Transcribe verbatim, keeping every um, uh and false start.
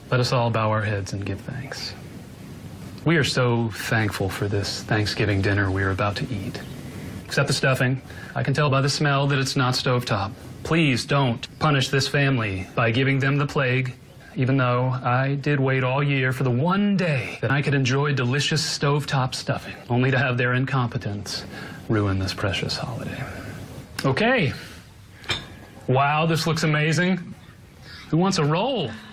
Let us all bow our heads and give thanks. We are so thankful for this Thanksgiving dinner we are about to eat. Except the stuffing. I can tell by the smell that it's not stovetop. Please don't punish this family by giving them the plague, even though I did wait all year for the one day that I could enjoy delicious stovetop stuffing, only to have their incompetence ruin this precious holiday. Okay. Wow, this looks amazing. Who wants a roll?